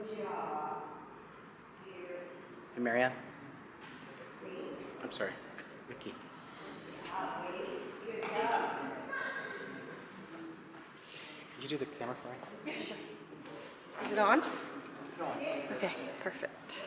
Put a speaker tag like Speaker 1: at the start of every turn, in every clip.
Speaker 1: Hey, Marianne. I'm sorry, Ricky. Can you do the camera for me?
Speaker 2: Yeah, sure. Is it on? Okay, perfect.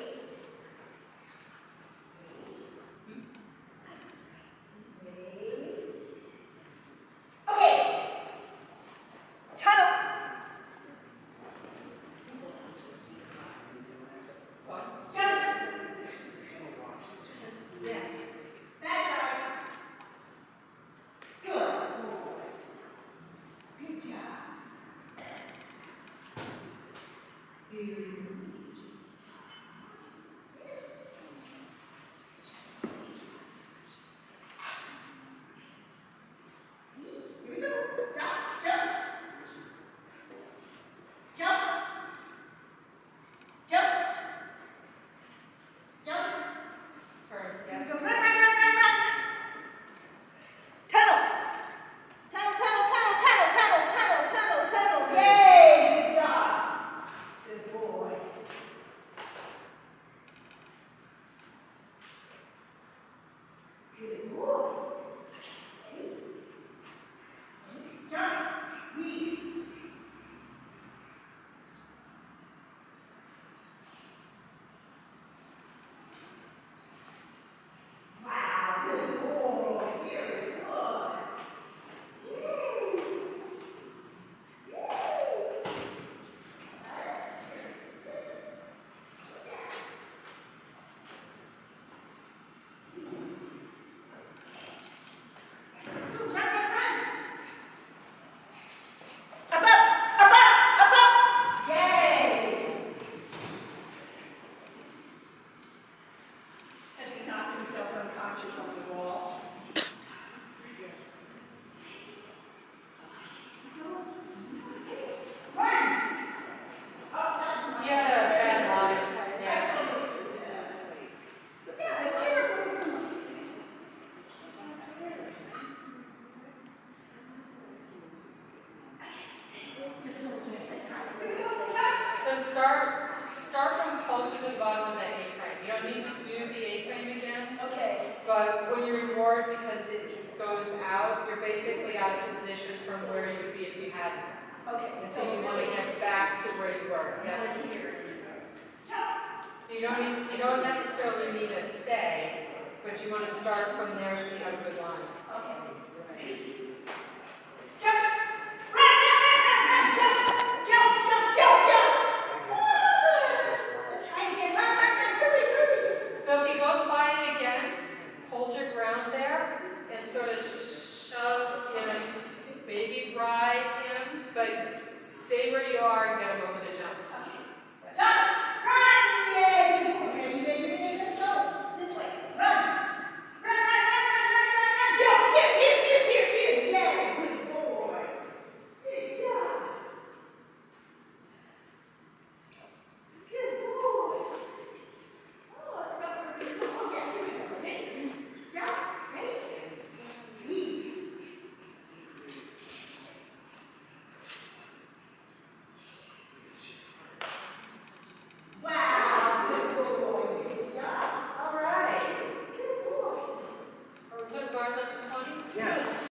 Speaker 3: So start from closer to the bottom of that A-frame. You don't need to do the A-frame again.
Speaker 2: Okay.
Speaker 3: But when you reward because it goes out, you're basically out of position from where you would be if you hadn't.
Speaker 2: Okay.
Speaker 3: And so you want to get back to where you were. Yeah. So you don't necessarily need a stay, but you want to start from there so you have a good line.